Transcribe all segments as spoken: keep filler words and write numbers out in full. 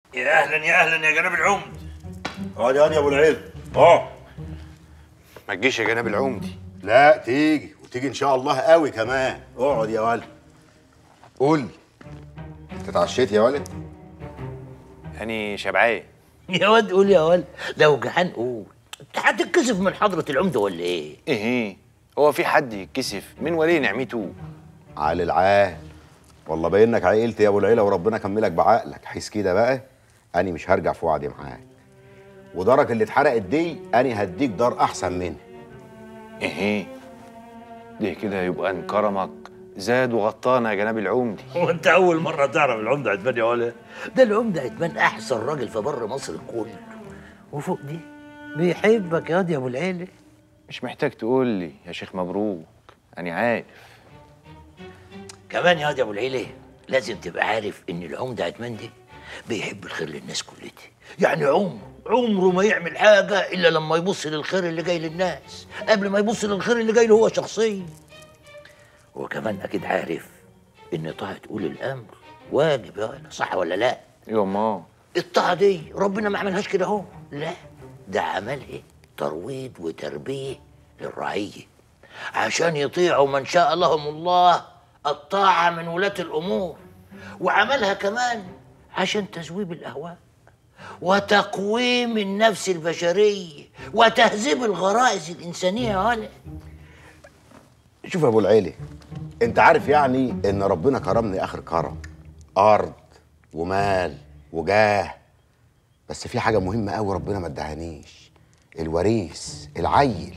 يا اهلا يا اهلا يا جناب العمد. اقعد يا ابو العيل. اه ما تجيش يا جناب العمدي. لا تيجي وتيجي ان شاء الله قوي كمان. اقعد يا ولد. قول لي، انت اتعشيت يا ولد؟ يعني شبعان. يا واد قول يا ولد، لو جعان قول. انت هتتكسف من حضرة العمدة ولا ايه؟ ايه هو في حد يتكسف من ولي نعمته؟ عال العال. والله باين انك عقلت يا ابو العيله وربنا كملك بعقلك. حيث كده بقى انا مش هرجع في وعدي معاك، ودارك اللي اتحرقت دي انا هديك دار احسن منها. ايه ليه كده؟ يبقى ان كرمك زاد وغطانا يا جناب العمدي. هو انت اول مرة تعرف العمدة عتبان يا ولد؟ ده العمدة عتبان احسن راجل في بر مصر كله، وفوق دي بيحبك يا واد يا ابو العيله. مش محتاج تقول لي يا شيخ مبروك، انا عارف. كمان يا واد يا ابو العيله لازم تبقى عارف ان العمدة عتمان ده بيحب الخير للناس كلها. يعني عمره عمره ما يعمل حاجه الا لما يبص للخير اللي جاي للناس قبل ما يبص للخير اللي جاي له هو شخصيا. وكمان اكيد عارف ان طاعه اولي الامر واجب يا ولد، صح ولا لا؟ ايوه ما الطاعه دي ربنا ما عملهاش كده اهو، لا ده عملها ترويض وتربيه للرعيه عشان يطيعوا من شاء لهم الله الطاعه من ولاه الامور، وعملها كمان عشان تذويب الاهواء وتقويم النفس البشريه وتهذيب الغرائز الانسانيه يا ولد. شوف يا ابو العيله، انت عارف يعني ان ربنا كرمني اخر كرم، ارض ومال وجاه، بس في حاجه مهمه قوي ربنا ما ادهانيش، الوريث العيل.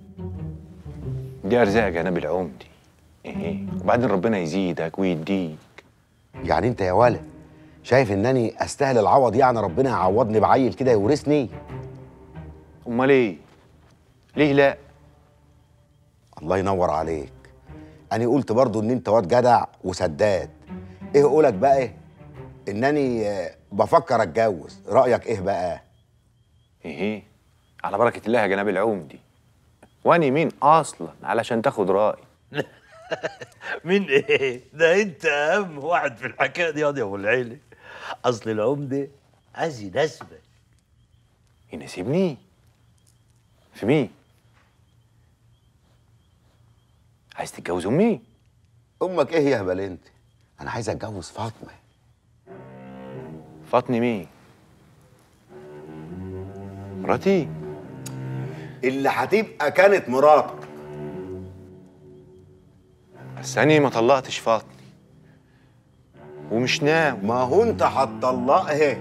دي ارزاق يا جناب العمدي. ايه وبعدين ربنا يزيدك ويديك. يعني انت يا ولد شايف انني استاهل العوض؟ يعني ربنا يعوضني بعيل كده يورثني؟ امال ايه؟ ليه لا؟ الله ينور عليك. انا قلت برضو ان انت واد جدع وسداد. ايه قولك بقى انني بفكر اتجوز، رايك ايه بقى؟ ايه على بركه الله يا جناب العمدي، واني مين اصلا علشان تاخد رايي؟ مين ايه؟ ده انت اهم واحد في الحكايه دي يا ابو العيله. اصل العمده عايز يناسبك. يناسبني؟ في مين؟ عايز تتجوز امي؟ امك ايه يا هبل انت؟ انا عايز اتجوز فاطمه. فاطمه مين؟ مراتي؟ اللي هتبقى كانت مراتك. بس أنا ما طلقتش فاطمه ومش ناوي. ما هو انت هتطلقها.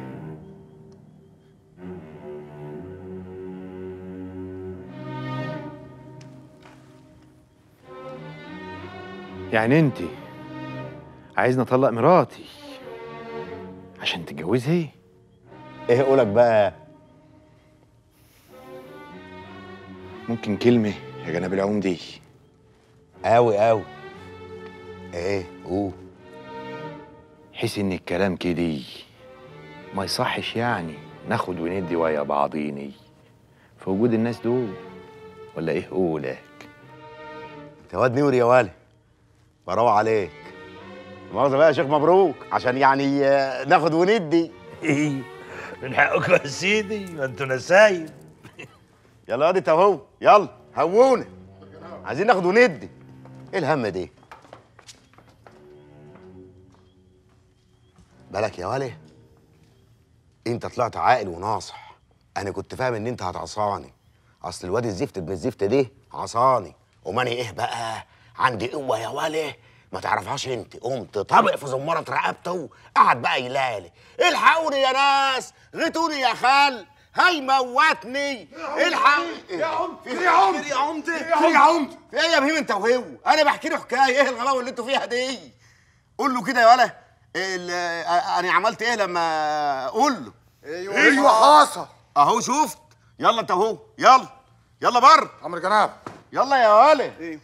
يعني انت عايزني اطلق مراتي عشان تتجوزي؟ ايه قولك بقى؟ ممكن كلمه يا جناب العمدي؟ قوي قوي. ايه قول. حس ان الكلام كده ما يصحش، يعني ناخد وندي ويا بعضيني في وجود الناس دول، ولا ايه قولك؟ انت واد نور يا ولد، براوة عليك. مؤاخذة بقى يا شيخ مبروك، عشان يعني ناخد وندي. ايه من حقكم يا سيدي، ما انتوا نسايب. يلا يا دي اهو، يلا هوونا، عايزين ناخد وندي. ايه الهم دي؟ بالك يا ولد، انت طلعت عاقل وناصح. انا كنت فاهم ان انت هتعصاني، اصل الواد الزفت ابن الزفت ده عصاني. وماني ايه بقى؟ عندي قوه يا ولد ما تعرفهاش انت. قمت طابق في زماره رقبته وقعد بقى يلالي: الحقوني يا ناس، غيتوني يا خال، هيموتني، الحقوني. يا عمد في عمد يا عمد في عمد في ايه يا بهيم انت وهو؟ انا بحكي له حكايه. ايه الغلاوه اللي انتوا فيها دي؟ قول له كده يا ولد انا عملت ايه لما اقول له. ايوه ايوه حصل اهو شفت. يلا انت اهو، يلا يلا بره. امر جناب. يلا يا ولد. ايوه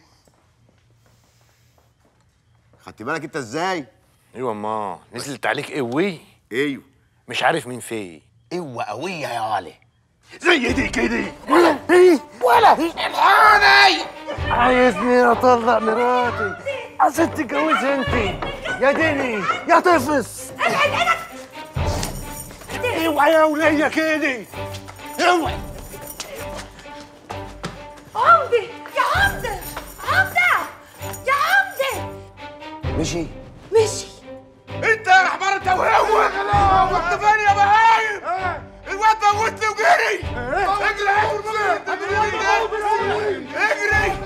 خدت بالك انت ازاي؟ ايوه ما نزلت عليك قوي. ايوه مش عارف مين فين. قوه قويه يا ولد زي دي كده. ولا ولا الحقوني. عايزني اطلق مراتي عشان تتجوزها انت يا ديني يا طفس. ابعد ايدك. انت اوعى يا وليه كده، اوعى. عمدة يا عمدة، عمدة يا عمدة. مشي مشي. انت يا حمار انت وهو، انت فين يا بهايم؟ الواد موتني وجري. اجري اجري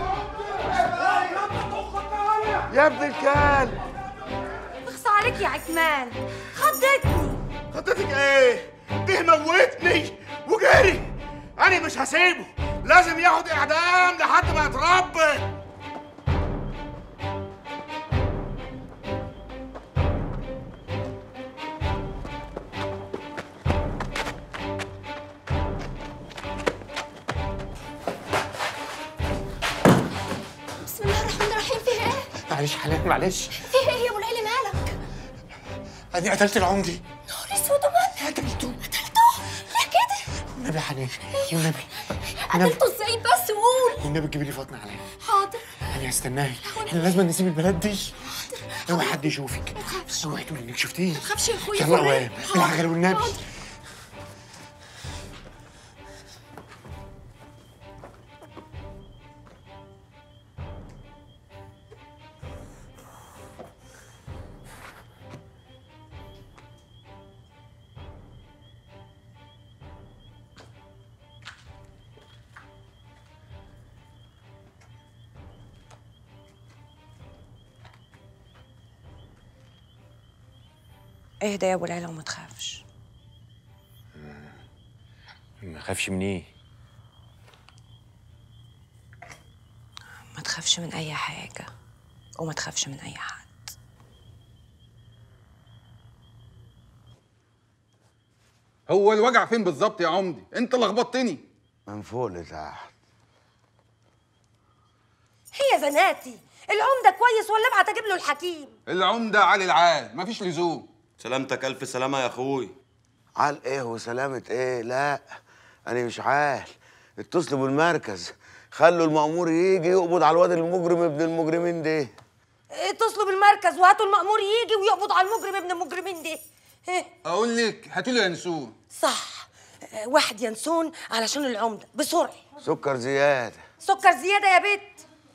يا ابن الكلب. اخصى عليك يا عكمان، خضتني. خطتك ايه؟ ده موتني وجري. انا مش هسيبه، لازم ياخد اعدام لحد ما يتربى. بسم الله الرحمن الرحيم. فيه ايه؟ معلش حنان معلش. فيه ايه يا ابو العلي مالك؟ انا قتلت العمدي. نهار اسود ومال. قتلته. قتلته؟ ليه كده؟ والنبي يا حنان والنبي. قتلته ازاي بس قول. والنبي تجيبي لي فاطمه عليا. حاضر. انا هستناك، احنا لازم نسيب البلد دي. اوعى حد يشوفك. ما تخافش. اوعى تقولي انك شفتيه. ما تخافش يا اخويا. يلا قوام بالعجل والنبي. حاضر. اهدى يا ابو العلا وما تخافش. ما اخافش من ايه؟ ما تخافش من اي حاجه وما تخافش من اي حد. هو الوجع فين بالظبط يا عمدي؟ انت لخبطتني. من فوق لتحت. هي زناتي، العمده كويس ولا ابعت اجيب له الحكيم؟ العمده علي العال، مفيش لزوم. سلامتك الف سلامه يا اخوي. عال ايه وسلامة ايه؟ لا انا مش عال. اتصلوا بالمركز، خلوا المأمور يجي يقبض على الواد المجرم ابن المجرمين ده. اتصلوا بالمركز وهاتوا المأمور يجي ويقبض على المجرم ابن المجرمين ده. إيه؟ اقول لك هاتوا لي ينسون. صح. آه، واحد ينسون علشان العمده بسرعه. سكر زيادة. سكر زياده يا بت.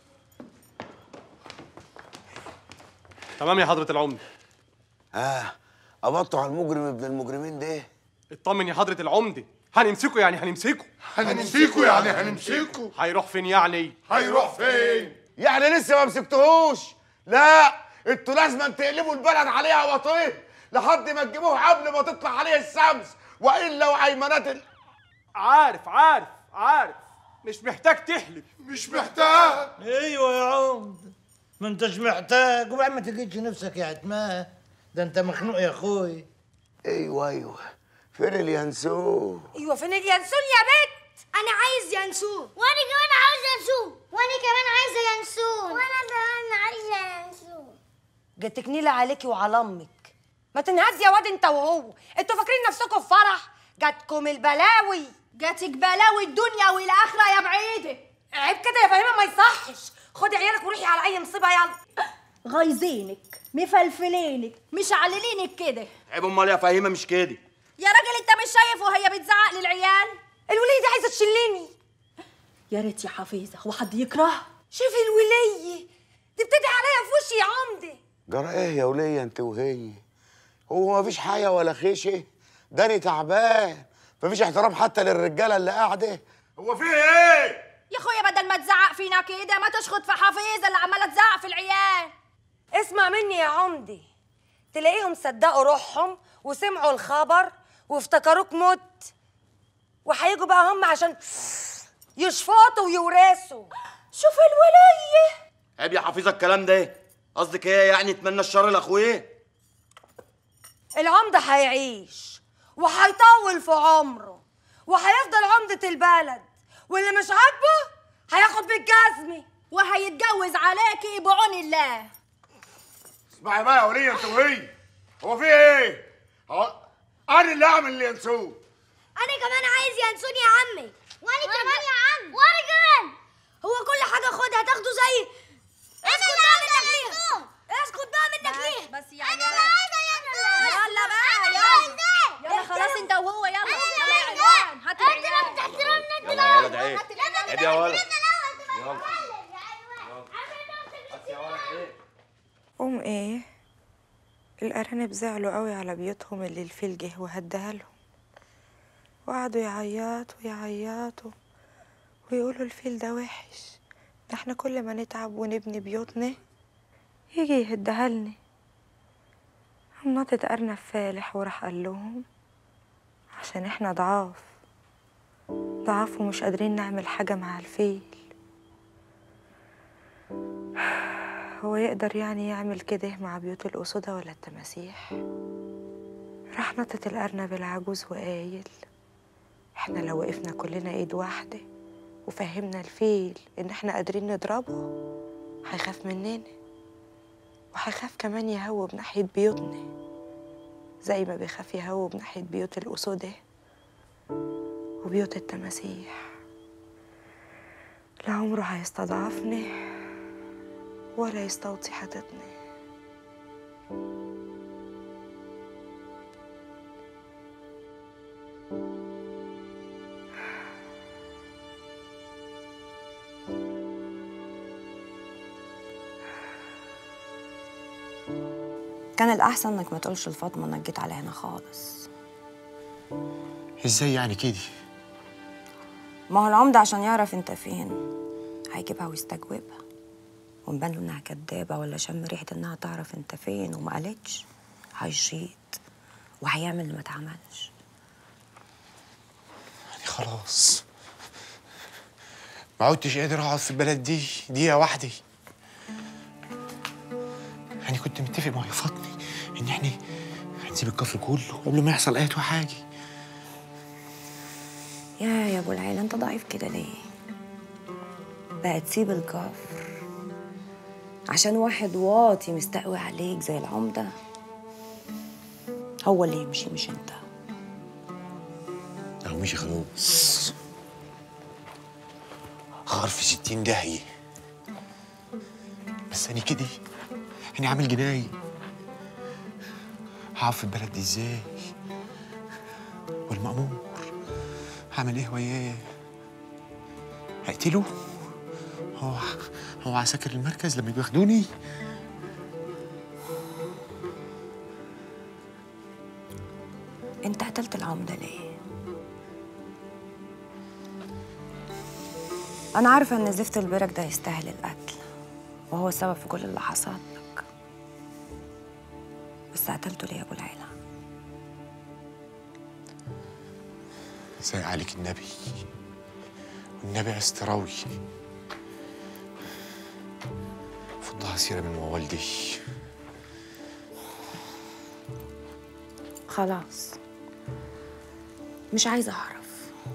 تمام يا حضرة العمدة. اه قبضتوا على المجرم ابن المجرمين ده؟ اطمن يا حضرة العمدة، هنمسكه يعني هنمسكه. هنمسكه يعني هنمسكه. هيروح فين يعني؟ هيروح فين؟ يعني لسه ما مسكتهوش؟ لا، انتوا لازم تقلبوا البلد عليها وطيه لحد ما تجيبوه قبل ما تطلع عليه الشمس، والا وعيمنات ال... عارف عارف عارف، مش محتاج تحلف. مش محتاج. ايوه يا عمد، ما انتش محتاج. وبعد ما تجيش نفسك يا عتماه، ده انت مخنوق يا اخوي. ايوه ايوه، فين اليانسون؟ ايوه فين اليانسون يا بت؟ انا عايز ينسون. وانا كمان عايزه ينسون. وانا كمان عايزه ينسون. وانا كمان عايزه ينسون. جاتك نيله عليكي وعلى امك. ما تنهدي يا واد انت وهو، انتوا فاكرين نفسكم في فرح؟ جاتكم البلاوي. جاتك بلاوي الدنيا والاخره يا بعيده. عيب كده يا فهيمه، ما يصحش. خدي عيالك وروحي على اي مصيبه يلا. غايزينك مفلفلينك مش عللينك كده. عيب امال يا فهيمه مش كده. يا راجل انت مش شايف وهي بتزعق للعيال؟ الوليه دي عايزه تشلني. يا ريت يا حفيظه، هو حد يكرهها؟ شوفي الوليه دي بتدعي عليا في وشي يا عمدي. جرى ايه يا وليه انت وهي؟ هو ما فيش حاجه ولا خيشه؟ ده انا تعبان، ما فيش احترام حتى للرجاله اللي قاعده. هو في ايه؟ يا اخويا بدل ما تزعق فينا كده ما تشخط في حفيظه اللي عماله تزعق في العيال. اسمع مني يا عمدي، تلاقيهم صدقوا روحهم وسمعوا الخبر وافتكروك مت، وهيجوا بقى هم عشان يشفطوا ويورثوا. شوف الوليه. عيب يا حفيظه الكلام ده. قصدك ايه يعني؟ اتمنى الشر لاخويا. العمده هيعيش وهيطول في عمره وهيفضل عمده البلد، واللي مش عاجبه هياخد بالجزمه وهيتجوز عليكي بعون الله. اسمعي بقى يا وليه انت وهي، هو في ايه؟ هو انا اللي اعمل اللي ينسوه. انا كمان عايز ينسون يا عمي. وانا كمان يا عم. وانا كمان. هو كل حاجه خدها تاخده زي. اسكت بقى منك ليه؟ اسكت بقى منك ليه؟ بس يعني انا عايزه ينسون. يلا بقى يلا. يلا خلاص انت وهو ده ايه؟ ادي يا ولد يلا قوم ايه؟ الأرانب زعلوا قوي على بيوتهم اللي الفيل جه وهدها لهم، وقعدوا يعيطوا يعيطوا ويقولوا الفيل ده وحش، ده احنا كل ما نتعب ونبني بيوتنا يجي يهدها لنا. قام ناطط أرنب فالح وراح قال لهم عشان احنا ضعاف ضعاف ومش قادرين نعمل حاجة مع الفيل. هو يقدر يعني يعمل كده مع بيوت الأسودة ولا التماسيح؟ راح نطت الأرنب العجوز وقايل احنا لو وقفنا كلنا ايد واحدة وفهمنا الفيل ان احنا قادرين نضربه هيخاف مننا، وهيخاف كمان يهوب ناحية بيوتنا زي ما بيخاف يهوب ناحية بيوت الأسودة وبيوت التماسيح. لا عمره هيستضعفنا ولا يستوطي حتتنا. كان الأحسن إنك ما تقولش لفاطمة إنك جيت على هنا خالص. ازاي يعني كده؟ ما هو العمدة عشان يعرف أنت فين هيجيبها ويستجوبها، ونبان له إنها كدابة ولا شم ريحة إنها تعرف أنت فين وما قالتش هيشيط وهيعمل اللي ما اتعملش. يعني خلاص ما عدتش قادر اقعد في البلد دي دقيقة واحدة. يعني كنت متفق مع فاطمة ان احنا هنسيب الكفر كله قبل ما يحصل اي حاجة. يا يا ابو العيلة انت ضعيف كده ليه؟ بقى تسيب الكفر عشان واحد واطي مستقوي عليك زي العمدة؟ هو اللي يمشي مش انت. اهو مشي خلاص، غار في ستين داهية. بس أنا كده أنا عامل جناية، هقف في البلد دي ازاي؟ والمأمور هعمل ايه وياه؟ هقتله؟ هو هو عساكر المركز لما يجوا ياخدوني؟ انت قتلت العمدة ليه؟ أنا عارفة إن زفت البرك ده يستاهل القتل وهو السبب في كل اللي حصل لك، بس قتلته ليه يا أبو العيلة؟ زي عليك النبي، والنبي استراوي فضها سيرة من والدي. خلاص مش عايزة أعرف،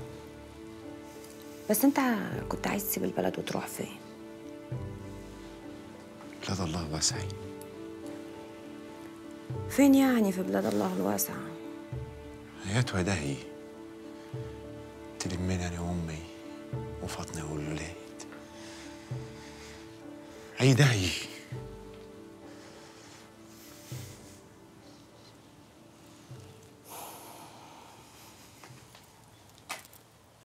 بس أنت كنت عايز تسيب البلد وتروح فين؟ بلاد الله واسعة. فين يعني في بلاد الله الواسعة؟ هيات ودهي تلمنا أنا وأمي وفاطمة والولاد. أي دهي